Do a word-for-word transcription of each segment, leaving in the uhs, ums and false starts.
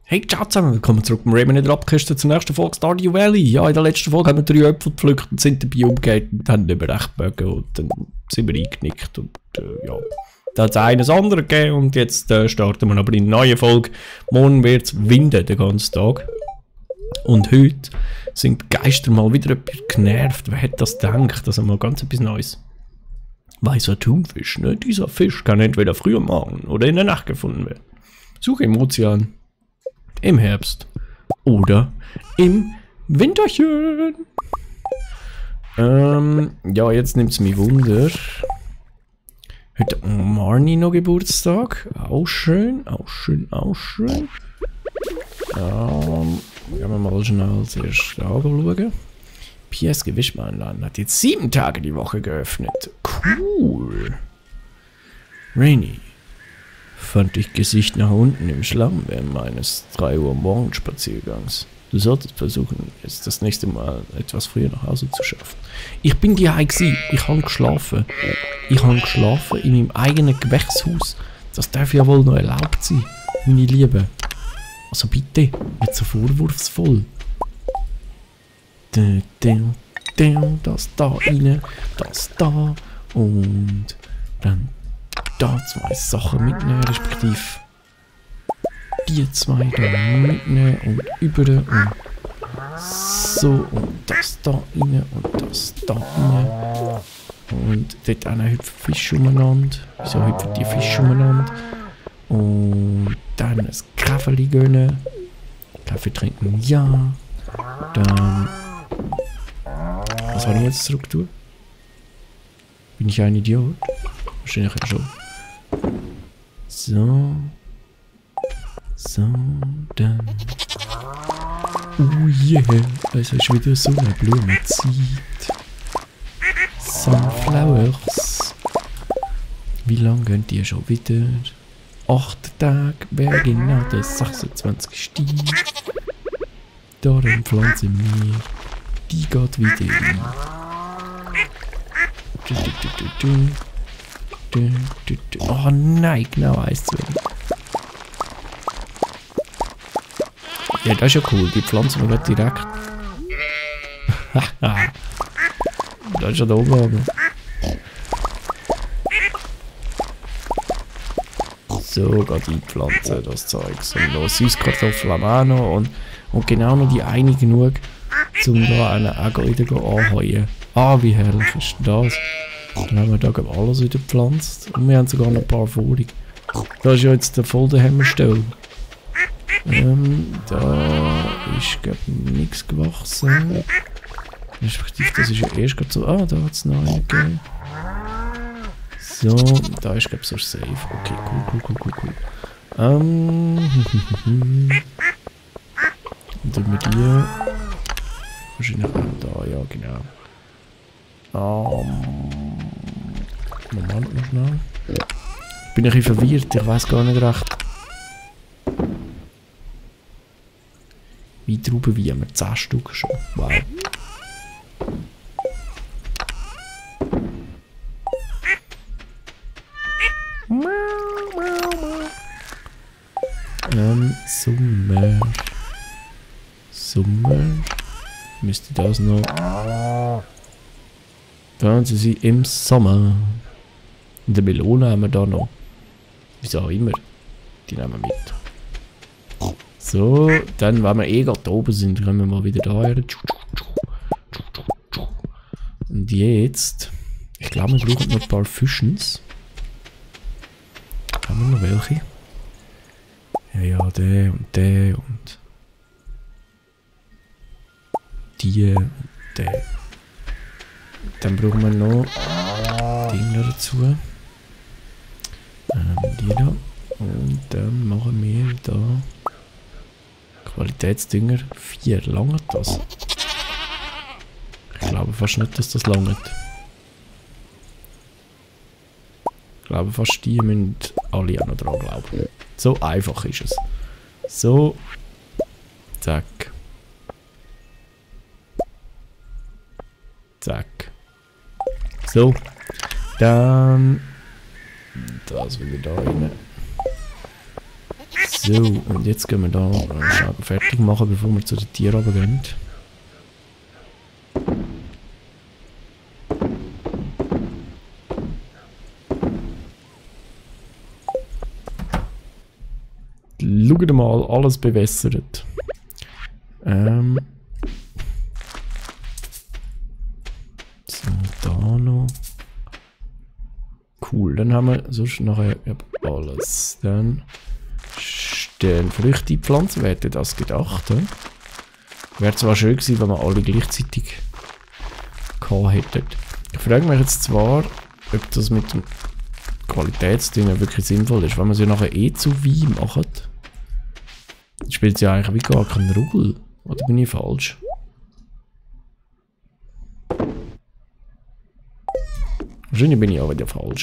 Hey, ciao zusammen, willkommen zurück beim Rayman in der Abkiste zur nächsten Folge Stardew Valley. Ja, in der letzten Folge haben wir drei Äpfel gepflückt und sind dabei umgekehrt und haben nicht mehr recht mögen und dann sind wir eingenickt und äh, ja. Da hat es eines andere gegeben und jetzt äh, starten wir aber in eine neue Folge. Morgen wird es winden den ganzen Tag. Und heute sind die Geister mal wieder etwas genervt. Wer hätte das gedacht? Das ist mal ganz etwas Neues. Weißer Thunfisch, ne? Dieser Fisch kann entweder früh am Morgen oder in der Nacht gefunden werden. Suche im Ozean, im Herbst oder im Winterchen. Ähm, ja, jetzt nimmt es mich Wunder. Heute hat Marnie noch Geburtstag. Auch schön, auch schön, auch schön. Ähm, gehen wir mal schnell zuerst anschauen. P S Gewischmannladen hat jetzt sieben Tage die Woche geöffnet. Cool. Rainy. Fand ich Gesicht nach unten im Schlamm während meines drei Uhr morgens Spaziergangs. Du solltest versuchen, jetzt das nächste Mal etwas früher nach Hause zu schaffen. Ich bin die Hause gsi. Ich habe geschlafen. Ich habe geschlafen in meinem eigenen Gewächshaus. Das darf ja wohl noch erlaubt sein, meine Liebe. Also bitte, nicht so vorwurfsvoll. Das da rein, das da und dann da zwei Sachen mitnehmen, respektive die zwei da mitnehmen und über und so und das da rein und das da rein und dort auch hüpfen Fische umeinander. Wieso hüpfen die Fische umeinander? Und dann ein Kaffee gönnen, Kaffee trinken, ja. Dann was habe ich jetzt zurück tun? Bin ich ein Idiot? Wahrscheinlich ja schon. So. So, dann. Oh yeah, es ist wieder so eine Blumenzeit. Sunflowers. Wie lange gehen die schon wieder? Acht Tage wäre genau der sechsundzwanzigste Darum pflanzen wir. Die geht wieder rein. Du, du, du, du, du. Du, du, du. Oh nein, genau eins zu wenig. Ja, das ist ja cool. Die pflanzen wir direkt. Haha. Das ist ja da oben. So, geht einpflanzen, das Zeugs. Und noch Süßkartoffeln auch noch. Und, und genau noch die eine genug, um da einen Äger wieder anzuheuern. Ah, wie herrlich ist das? Dann haben wir da glaube alles wieder gepflanzt. Und wir haben sogar noch ein paar vorig. Da ist ja jetzt der voll der Hämmerstall. Ähm, da ist glaube ich nichts gewachsen. Respektive, das ist ja erst gerade so. Ah, da hat es noch einen gegeben. So, da ist glaube ich so safe. Okay, cool, cool, cool, cool, cool. Ähm, und dann mit dir. Wahrscheinlich auch da, ja genau. Um, Moment noch schnell. Ich bin ein bisschen verwirrt, ich weiß gar nicht recht. Wie Trauben wie haben wir zehn Stück schon. Wow. Ähm, Sommer. Sommer. Müsste das noch. Pflanzen sie im Sommer. Und die Melone haben wir da noch. Wieso auch immer. Die nehmen wir mit. So, dann, wenn wir eh gerade da oben sind, können wir mal wieder da her. Und jetzt. Ich glaube, wir brauchen noch ein paar Fischens. Haben wir noch welche? Ja, ja, der und der und. Die und der. Dann brauchen wir noch Dinger dazu. Ähm, die da. Und dann machen wir da Qualitätsdünger. Vier. Langt das? Ich glaube fast nicht, dass das langt. Ich glaube fast die müssen alle auch noch dran glauben. So einfach ist es. So. Zack. Zack. So. Dann. Das wieder da rein. So, und jetzt gehen wir da schnell fertig machen, bevor wir zu den Tieren gehen. Schaut mal, alles bewässert. Ähm. So, da noch. Cool, dann haben wir sonst nachher alles. Dann stehen Früchte, Pflanzen, wer hätte das gedacht? He? Wäre zwar schön gewesen, wenn wir alle gleichzeitig gehabt hätten. Ich frage mich jetzt zwar, ob das mit dem Qualitätsding wirklich sinnvoll ist. Wenn man sie nachher eh zu Wein macht, spielt sie eigentlich wie gar keine Rolle. Oder bin ich falsch? Wahrscheinlich bin ich auch wieder falsch.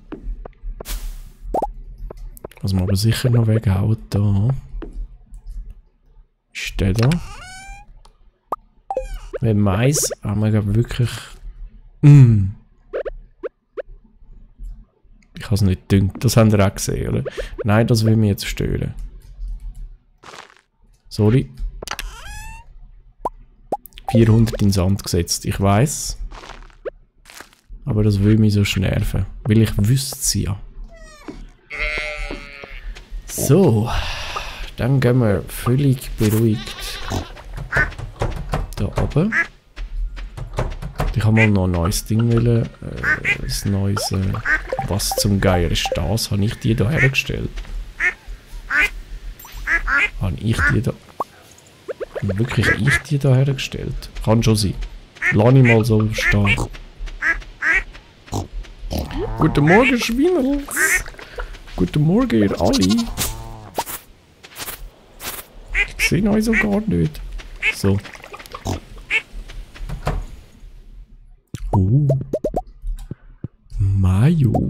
Was wir aber sicher noch weghauen da. Ist der da? Wenn Mais haben wir glaube wirklich. Mm. Ich habe es nicht gedüngt. Das habt ihr auch gesehen, oder? Nein, das will mich jetzt stören. Sorry. vierhundert in Sand gesetzt. Ich weiß. Aber das will mich so nerven. Weil ich wüsste es ja. So. Dann gehen wir völlig beruhigt da oben. Ich habe mal noch ein neues Ding wollen. Äh, ein neues. Äh, was zum Geier ist das? Habe ich die da hergestellt? Habe ich die da. Habe wirklich ich die da hergestellt? Kann schon sein. Lass ich mal so stehen. Guten Morgen, Schwinels. Guten Morgen, ihr alle. Ich sehe euch so gar nicht. So. Oh. Mayo.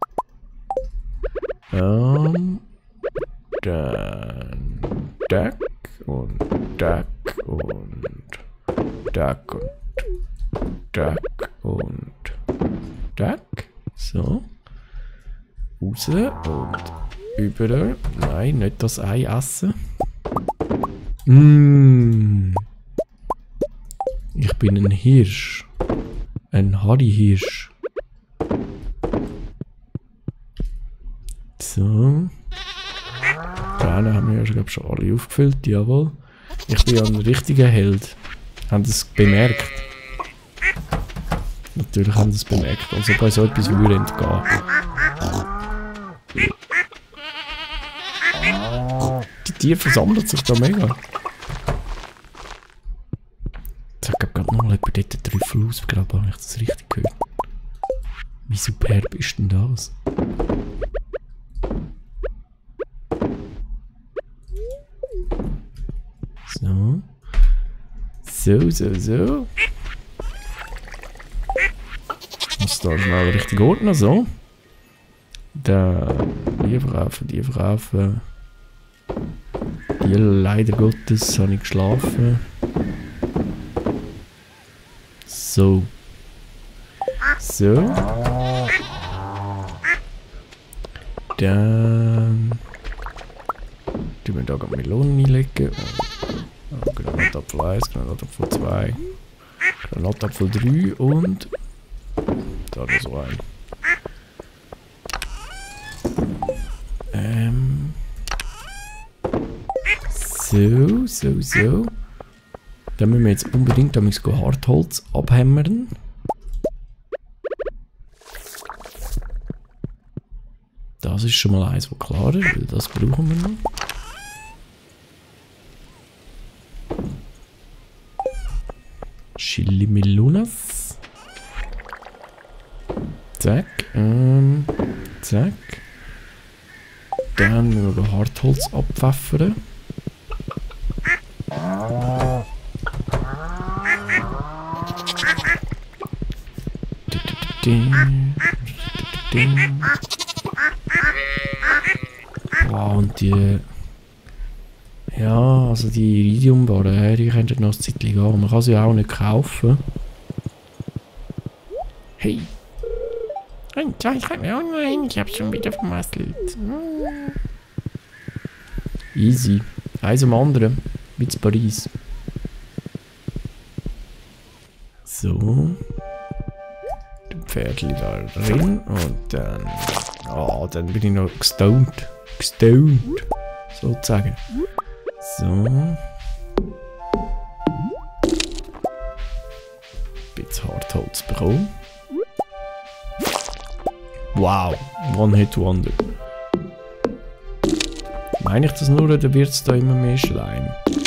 Ähm. Dann. Duck und Duck und Duck und Duck und Duck. So. Raus und über. Nein, nicht das Ei essen. Mmh. Ich bin ein Hirsch. Ein Harry-Hirsch. So. Da haben wir ja glaub, schon alle aufgefüllt, jawohl. Ich bin ja ein richtiger Held. Haben Sie es bemerkt? Natürlich haben Sie es bemerkt. Also bei so etwas würde entgehen. Die Tiere versammeln sich da mega. Jetzt hat gerade noch mal jemand dort den Trüffel ausgegraben, habe ich das richtig gehört. Wie superb ist denn das? So. So, so, so. Ich muss da schnell richtig ordnen, so. Da, die verkaufen, die verkaufen. Die leider Gottes habe ich geschlafen. So. So. Dann tun wir da gerade Melonen einlegen. Granatapfel eins, Granatapfel zwei, Granatapfel drei und da noch so ein. Ähm. So, so, so. Dann müssen wir jetzt unbedingt damit Hartholz abhämmern. Das ist schon mal eins, was klar ist, weil das brauchen wir noch. Chili Melonas. Zack. Ähm, zack. Dann müssen wir Hartholz abpfeffern. Wow, und die... Ja, also die Iridiumbarren, die könnten noch ein Zeitchen gehen. Man kann sie auch nicht kaufen. Hey! Und ich habe mir auch noch einen, ich habe schon wieder vermasselt. Easy. Eins am anderen. Wie zu Paris. So. Die Pferdchen da drin. Und dann... Oh, dann bin ich noch gestoned. Gestoned. Sozusagen. So. Ein bisschen Hartholz bekommen. Wow. One-Hit-Wonder. Meine ich das nur, oder wird es da immer mehr Schleim?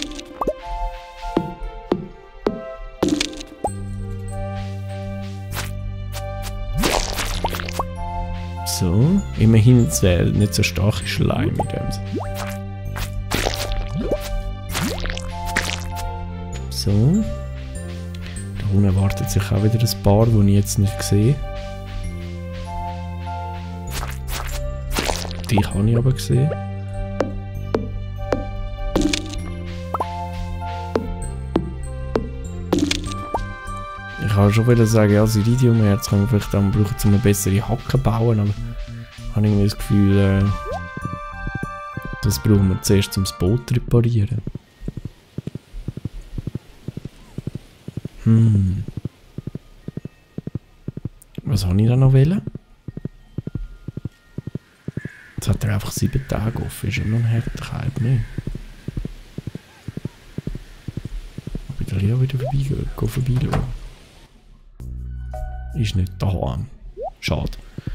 So, immerhin ist es nicht so starke Schleim in dem Sinne. So. Da unten wartet sich auch wieder ein paar, die ich jetzt nicht sehe. Die habe ich aber gesehen. Ich kann schon wieder sagen, ja, das Iridium-Herz kann man vielleicht dann brauchen, um eine bessere Hacke zu bauen, aber ich habe irgendwie das Gefühl, äh, das brauchen wir zuerst, um das Boot zu reparieren. Hm. Was habe ich da noch wählen? Jetzt hat er einfach sieben Tage offen, ist ja noch ein Härtekalb, ne? Ich bin da ja wieder vorbeigehen, geh vorbeischauen. Ist nicht daheim. Schade.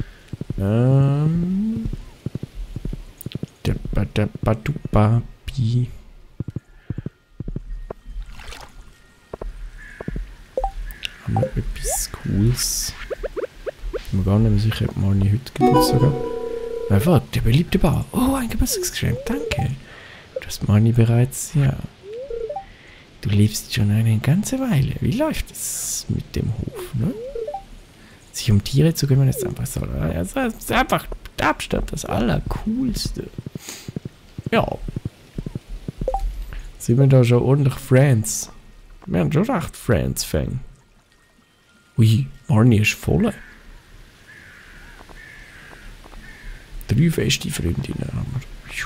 Ähm. Deppa deppa duppa bi. Haben wir etwas Cooles? Ich bin mir gar nicht mehr sicher, ob Marnie heute Geburtstag hat. Na warte, der beliebte Bar. Oh, ein Geburtstagsgeschenk, danke. Du hast Marnie bereits, ja. Du lebst schon eine ganze Weile. Wie läuft es mit dem Hof, ne? Sich um Tiere zu kümmern ist einfach so. Das ist einfach mit Abstand das Allercoolste. Ja. Sind wir da schon ordentlich Friends? Wir haben schon recht Friends-Fang. Ui, Marnie ist voll. Drei feste Freundinnen haben wir.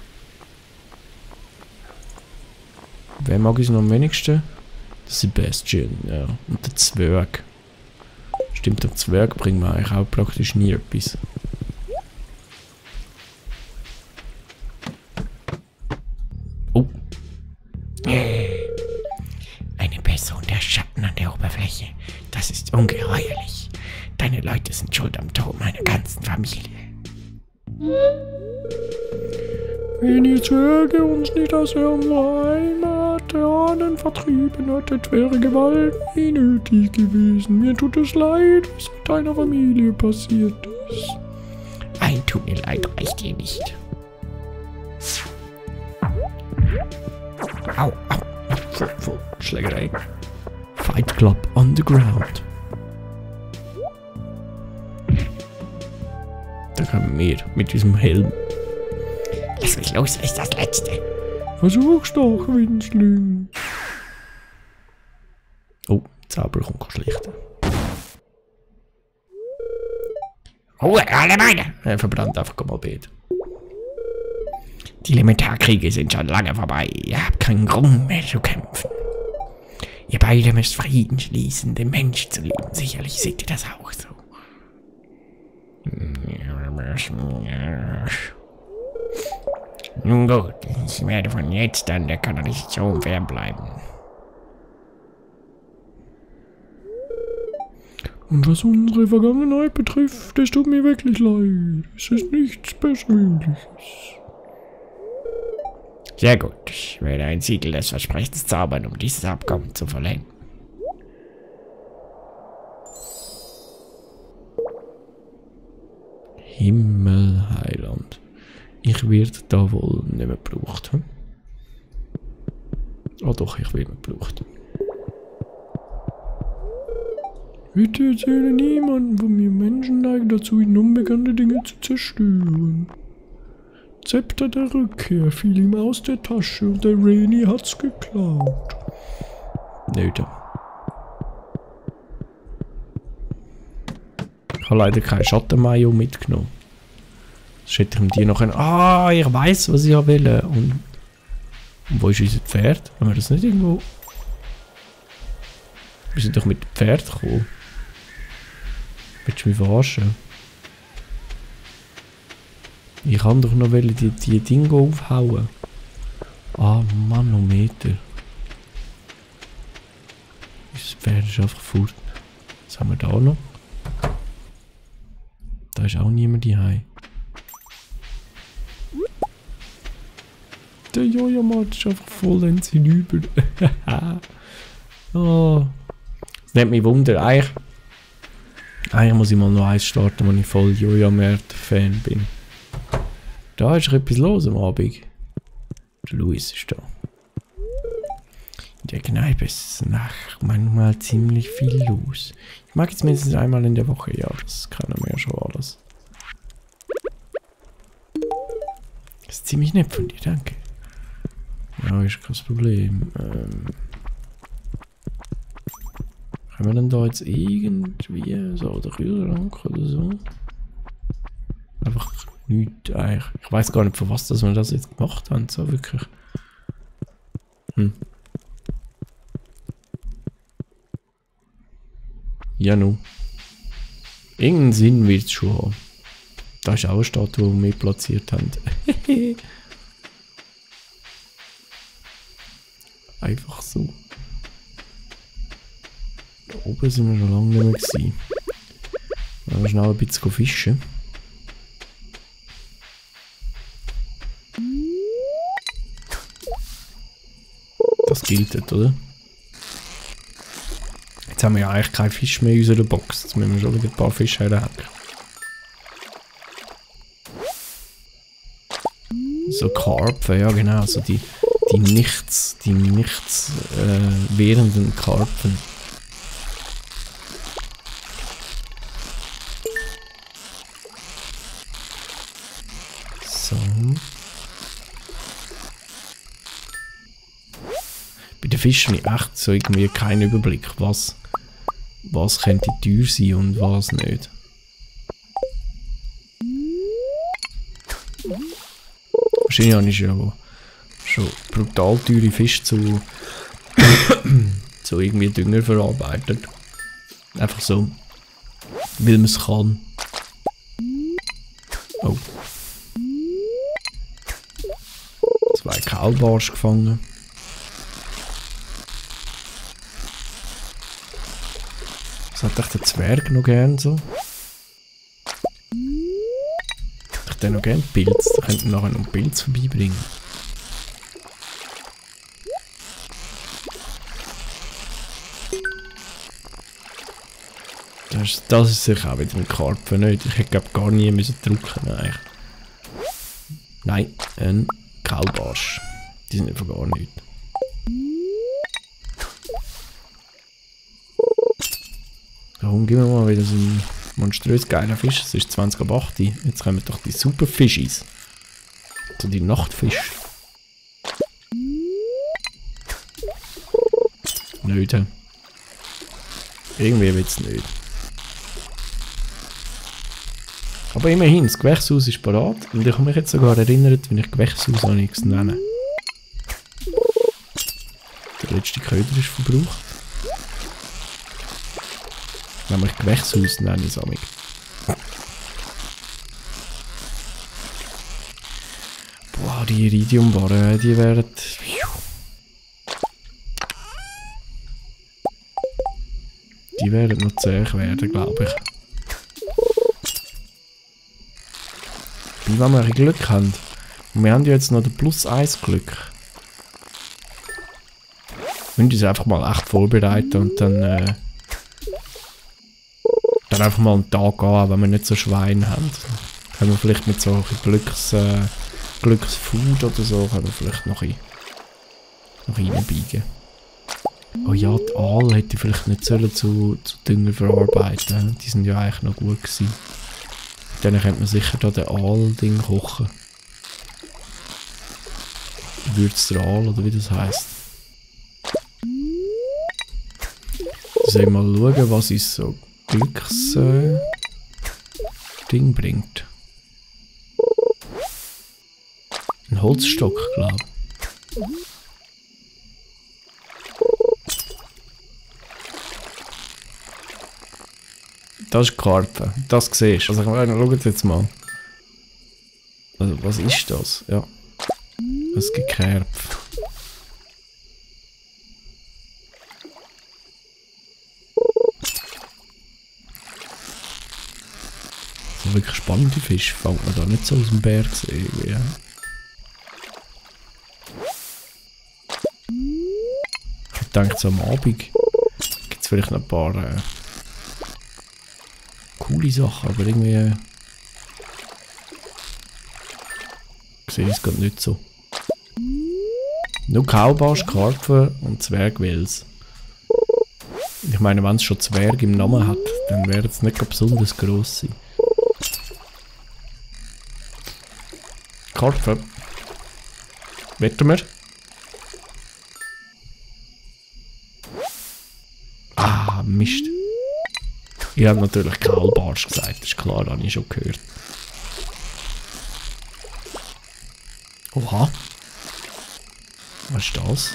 Wer mag es noch am wenigsten? Der Sebastian, ja. Und der Zwerg. Stimmt, der Zwerg bringt mir eigentlich auch praktisch nie etwas. Oh. Eine Person der Schatten an der Oberfläche. Das ist ungeheuerlich. Deine Leute sind schuld am Tod meiner ganzen Familie. Wenn die Zwerge uns nicht aus ihrer Heimat der Ahnen vertrieben hätten, wäre Gewalt nie nötig gewesen. Mir tut es leid, was mit deiner Familie passiert ist. Ein tut mir leid, reicht dir nicht. Au, au, Schlägerei. Fight Club on the ground. Da kommen wir mit diesem Helm. Lass mich los, ist das Letzte. Versuch's doch, Winzling. Oh, Zauber kommt schlichten. Ruhe, alle Beine! Er verbrannt einfach mal Beet. Die Elementarkriege sind schon lange vorbei. Ihr habt keinen Grund mehr zu kämpfen. Ihr beide müsst Frieden schließen, den Mensch zu lieben. Sicherlich seht ihr das auch so. Nun gut, ich werde von jetzt an der Kanalisation fernbleiben. Und was unsere Vergangenheit betrifft, es tut mir wirklich leid. Es ist nichts Persönliches. Sehr gut, ich werde ein Siegel des Versprechens zaubern, um dieses Abkommen zu vollenden. Himmelheiland. Ich werde da wohl nicht mehr gebraucht. Hm? Oh doch, ich werde gebraucht. Bitte erzähle niemandem von mir. Menschen neigen dazu, in unbekannte Dinge zu zerstören. Zepter der Rückkehr fiel ihm aus der Tasche und der Rainy hat's geklaut. Nicht. Ich habe leider kein Schattenmayo mitgenommen. Sonst hätte ich ihm die noch können. Ah, ich weiss, was ich will. Und, und wo ist unser Pferd? Haben wir das nicht irgendwo... Wir sind doch mit dem Pferd gekommen. Willst du mich verarschen? Ich kann doch noch die, die Dinge aufhauen. Ah, Manometer. Das Pferd ist einfach fort. Was haben wir da noch? Da ist auch niemand daheim. Der Jojo-Mod ist einfach vollends hinüber. Oh. Das nimmt mich Wunder. Eigentlich, eigentlich muss ich mal noch eins starten, wo ich voll Jojo-Mod-Fan bin. Da ist etwas los am Abend. Der Luis ist da. In der Kneipe ist nach manchmal ziemlich viel los. Ich mag jetzt mindestens einmal in der Woche, ja, das kann er mir ja schon alles. Das ist ziemlich nett von dir, danke. Ja, ist kein Problem. Ähm, können wir denn da jetzt irgendwie so der Kühlschrank oder so? Einfach nichts eigentlich. Ich weiß gar nicht, für was dass wir das jetzt gemacht haben, so wirklich. Hm. Ja, nun. Irgendeinen Sinn wird es schon haben. Da ist auch eine Statue, die wir platziert haben. Einfach so. Da oben sind wir schon lange nicht mehr gewesen. Wollen wir schnell ein bisschen fischen. Das gilt, oder? Jetzt haben wir ja eigentlich keinen Fisch mehr in unserer Box. Jetzt müssen wir schon wieder ein paar Fische herhacken. So Karpfen, ja genau, so die, die nichts, die nichts äh, währenden Karpfen. So. Bei den Fischen habe ich echt so irgendwie keinen Überblick, was, was könnte teuer sein und was nicht. Wahrscheinlich habe ich ja schon brutal teure Fische zu, zu irgendwie Dünger verarbeitet. Einfach so, weil man es kann. Oh. Zwei Kaulbarsch gefangen. Was hat echt der Zwerg noch gern so? Ich hätte noch gerne Pilz, da könnten wir nachher noch einen Pilz vorbeibringen. Das, das ist sicher auch wieder ein Karpfen, nicht? Ich hätte glaube gar nie müssen drücken eigentlich. Nein, ein Kaulbarsch. Die sind einfach gar nichts. Darum geben wir mal wieder so einen monströs geiler Fisch. Es ist zwanzig ab acht. Jetzt kommen doch die super Fischis. So die Nachtfisch. Nicht. Irgendwie wird es nicht. Aber immerhin, das Gewächshaus ist parat. Und ich habe mich jetzt sogar erinnert, wenn ich Gewächshaus habe nichts nenne. Der letzte Köder ist verbraucht. Nämlich Gewächshaus nenne ich es amig. Boah, die Iridiumbarren, die werden... Die werden noch zäh werden, glaube ich. Wie wenn wir ein Glück haben. Und wir haben ja jetzt noch den Plus eins Glück. Wir müssen uns einfach mal echt vorbereiten und dann... Äh, dann einfach mal einen Tag an, wenn wir nicht so Schweine haben. Können wir vielleicht mit so ein Glücks, äh, Glücksfood oder so, können wir vielleicht noch, ein, noch reinbiegen. Oh ja, die Aal hätte ich vielleicht nicht sollen zu, zu Dünger verarbeiten. Die sind ja eigentlich noch gut gewesen. Dann könnte man sicher da den Aal-Ding kochen. Würzt der Aal, oder wie das heisst. Soll ich mal schauen, was uns so Glücks äh, Ding bringt. Holzstock, glaube ich. Das ist Karpfen. Das siehst du. Also, schau jetzt mal. Also, was ist das? Ja. Ein Gekerpf. So wirklich spannende Fische fängt man da nicht so aus dem Berg sehen. Ja. Ich denke, so am Abend gibt es vielleicht noch ein paar äh, coole Sachen, aber irgendwie äh, sehe ich es gerade nicht so. Nur Kaulbarsch, Karpfen und Zwergwels. Ich meine, wenn es schon Zwerg im Namen hat, dann wäre es nicht besonders gross sein. Karpfen. Wetten wir? Ah, Mist. Ich habe natürlich Kaulbarsch gesagt, das ist klar, das habe ich schon gehört. Oha. Was ist das?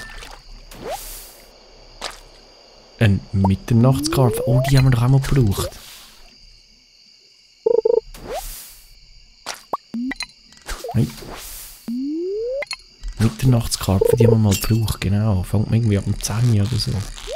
Ein Mitternachtskarpfen. Oh, die haben wir doch auch mal gebraucht. Nein. Mitternachtskarpfen, die haben wir mal gebraucht, genau. Fängt man irgendwie ab dem zehn oder so.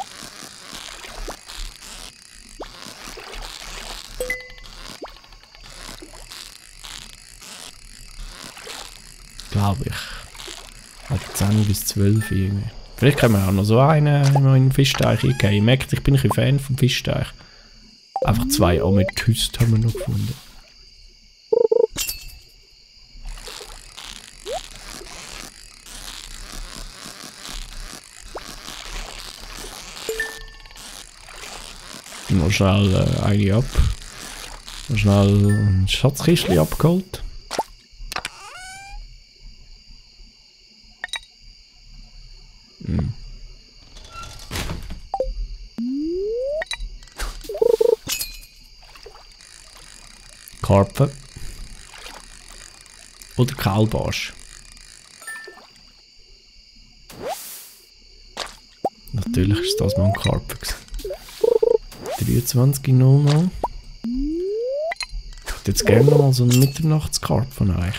Glaube ich. Ab zehn bis zwölf irgendwie. Vielleicht können wir auch noch so einen in den Fischteich eingeben. Ich merke, ich bin ein bisschen Fan vom Fischteich. Einfach zwei Amethyst haben wir noch gefunden. Noch schnell äh, eine ab. Noch schnell ein Schatzkistchen abgeholt. Hm. Karpfen. Oder Kaulbarsch. Natürlich ist das mal ein Karpfen. dreiundzwanzig null null. Ich hätte jetzt gerne noch mal so einen Mitternachtskarpfen von euch.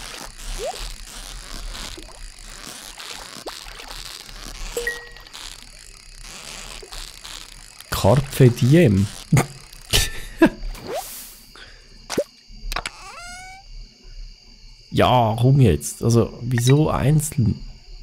Carpe diem. Ja, komm jetzt. Also, wieso einzeln?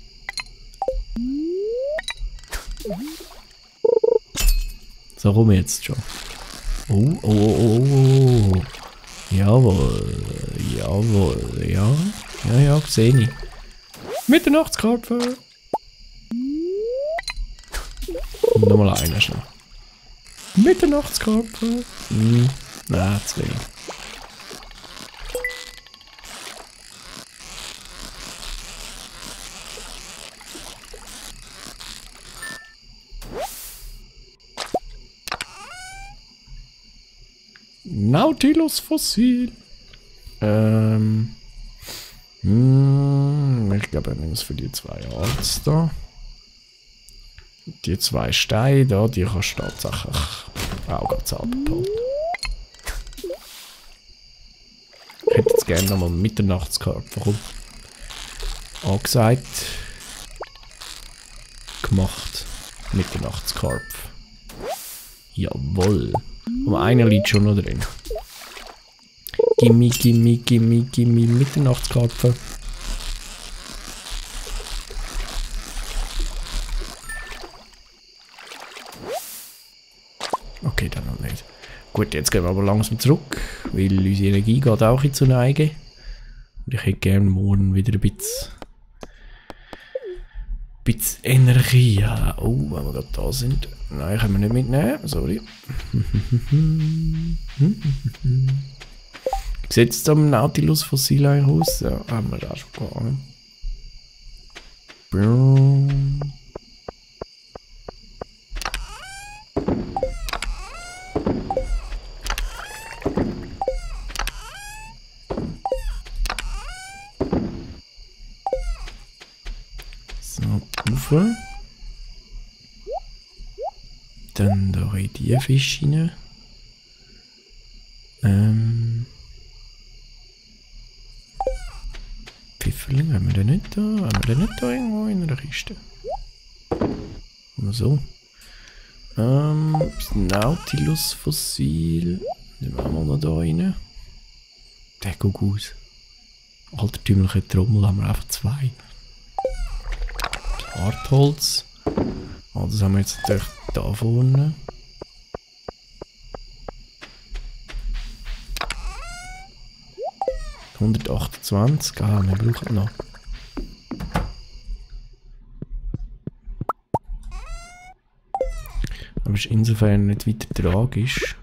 So, rum jetzt schon. Oh, oh, oh, oh, oh. Jawohl, jawohl, ja. Ja, ja, sehe ich. Mitternachtskarpfen. Und nochmal einer schnell. Mitternachtskarpfen. Hm, na, zu wenig. Nautilus Fossil. Ähm. Hm, ich glaube, ich nehme es für die zwei Arts da. Die zwei Steine da, die kannst du tatsächlich auch ganz abbauen. Ich hätte jetzt gerne nochmal einen Mitternachtskarpfen angesagt. Gemacht. Mitternachtskarpfen. Jawohl. Und einer liegt schon noch drin. Gimme, gimme, gimme, gimme, Mitternachtskarpfen. Okay, dann noch nicht. Gut, jetzt gehen wir aber langsam zurück, weil unsere Energie geht auch in zur Neige. Und ich hätte gerne morgen wieder ein bisschen, bisschen Energie. Ja. Oh, wenn wir gerade da sind. Nein, können wir nicht mitnehmen, sorry. Wie sieht es am Nautilus Fossil aus? Ja, haben wir da schon gehabt. So, rauf. Dann da in die Fische rein. Ähm. Pfifferling, haben wir den nicht da? Haben wir den nicht da irgendwo in einer Kiste? Oder so. Ähm, das Nautilus-Fossil. Nehmen wir mal noch da rein. Der guckt aus. Altertümliche Trommel haben wir einfach zwei. Hartholz. Oh, das haben wir jetzt natürlich da vorne. hundertachtundzwanzig, ah, wir brauchen noch. Aber ist insofern nicht weiter tragisch.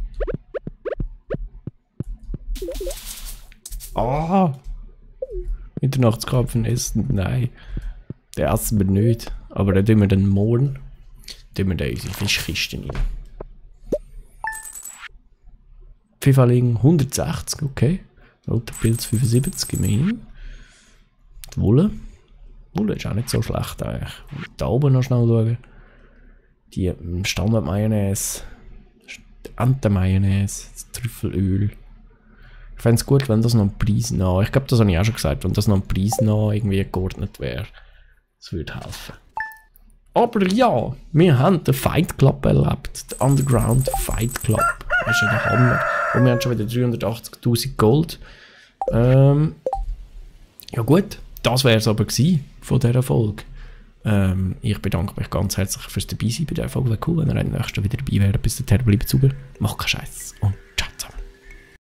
Ah! Mitternachtskarpfen essen? Nein. Den essen wir nicht. Aber den tun wir dann morgen. Tun wir dann in unsere Fischkiste rein. Pfifferling hundertsechzig, okay. Roter Pilz fünfundsiebzig, immerhin. Die Wolle. Die Wolle ist auch nicht so schlecht eigentlich. Da oben noch schnell schauen. Die Standard-Mayonnaise. Ente-Mayonnaise. Das Trüffelöl. Ich fände es gut, wenn das noch ein Preis nah. Ich glaube, das habe ich auch schon gesagt, wenn das noch ein Preis nah irgendwie geordnet wäre. Das würde helfen. Aber ja, wir haben den Fight Club erlebt. Den Underground Fight Club. Das ist ja der Hammer. Und wir haben schon wieder dreihundertachtzigtausend Gold. Ähm, ja gut, das wäre es aber gewesen von dieser Folge. Ähm, ich bedanke mich ganz herzlich fürs Dabeisein bei dieser Folge. Wäre cool, wenn ihr in der nächsten wieder dabei wärt. Bis dahin bleibt sauber, macht keinen Scheiß und